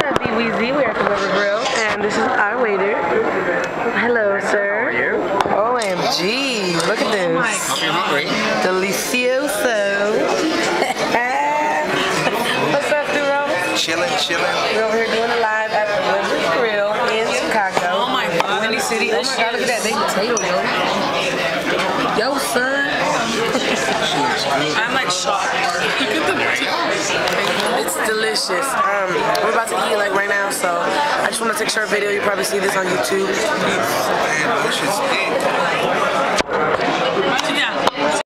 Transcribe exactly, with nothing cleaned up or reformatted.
up, D Weezy? We're at the River Grill, and this is our waiter. Hello, sir. How are you? O M G, look at this. Hope you're hungry. Delicioso. What's up, Duro? Chilling, chilling. We're over here doing a live at the River Grill in Chicago. Oh my god. Windy City. Oh my god, look at that. They potato, yo. Yo, son. I'm like shocked. Look at the It's delicious. Um, we're about to eat like right now, so I just want to take a short video. You probably see this on YouTube. Man, this shit's thick.